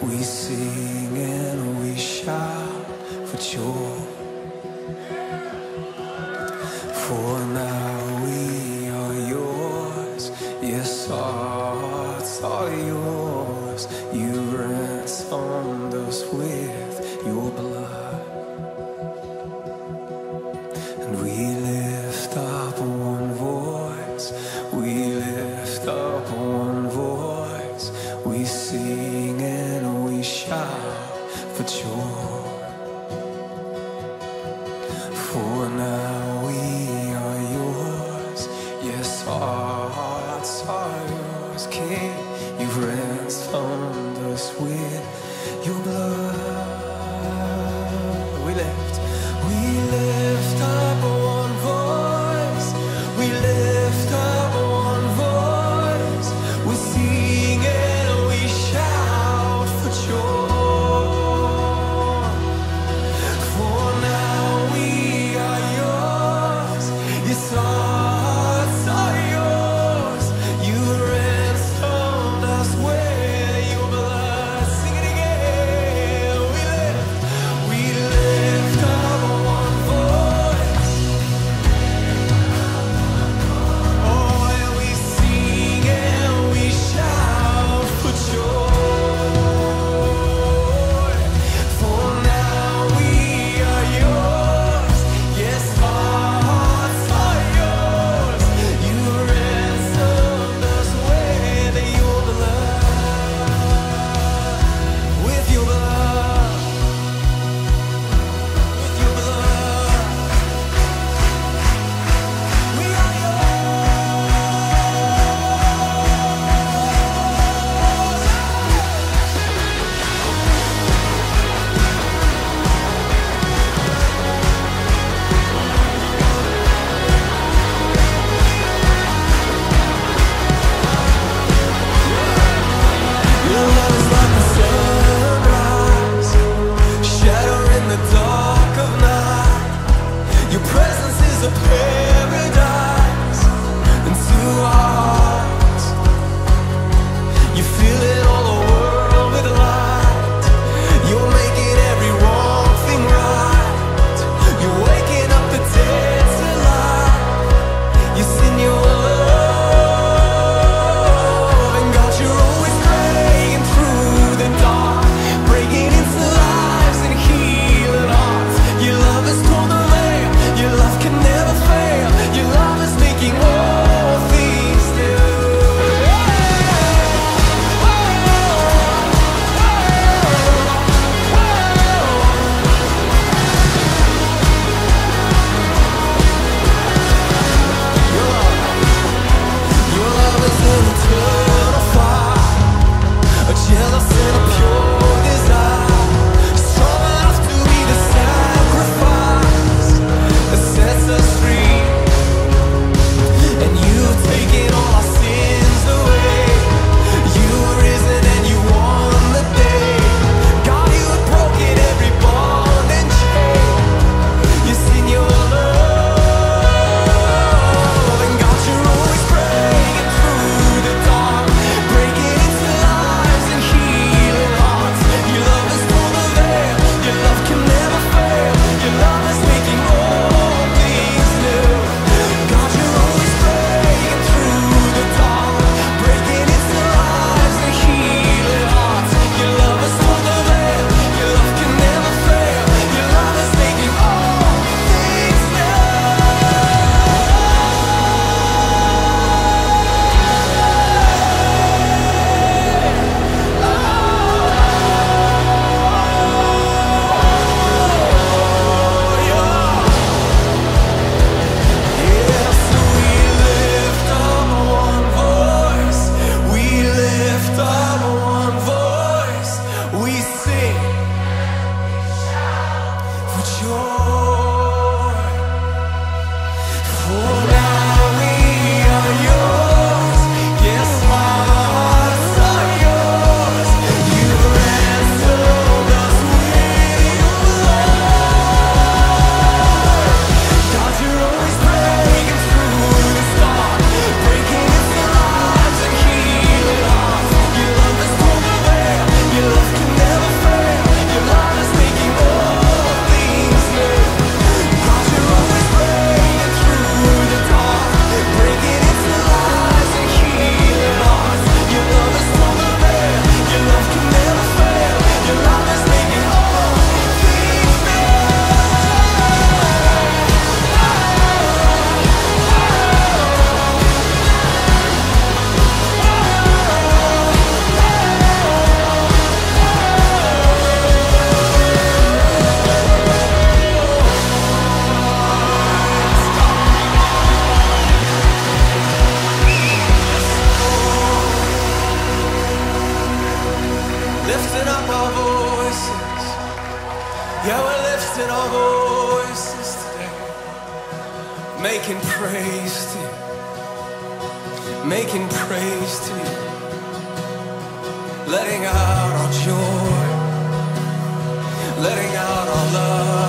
We sing and we shout for joy. For now we are yours. Yes, our hearts are yours. You ransomed us with your blood. And we lift up one voice. We lift up one voice. We sing and we shout for joy. For now we are yours. Yes, our hearts are yours, King. You've ransomed us with your blood. We lift up one voice. We lift up one voice. We sing and we shout for joy. For now we are yours. Yes, our hearts are yours. You ransomed us with your blood. Sing it again. We lift up one voice. Oh, and we sing and we shout for joy. For now we are yours. Yes, our hearts are yours. You ransomed us with your blood. With your blood. With your blood. We are Your love is like the sunrise, shattering the dark of night. Your presence is a paradise into our hearts. You fill it all the world with light. You're making every wrong thing right. You're waking up the dead to life. You send your love, and God, you're always breaking through the dark, breaking into lives and healing hearts. Your love is torn the veil. Your love can never fail. Your love is making all things new. Your love is an eternal fire, a jealous and a pure desire, strong enough to be the sacrifice that sets us free. And you've taken all our sins away. You were risen and you won the day. God, you have broken every bond and chain. You sing your love, and God, you're always breaking through the dark, breaking into lives and healing lifting up our voices. Yeah, we're lifting our voices today, making praise to you, making praise to you, letting out our joy, letting out our love.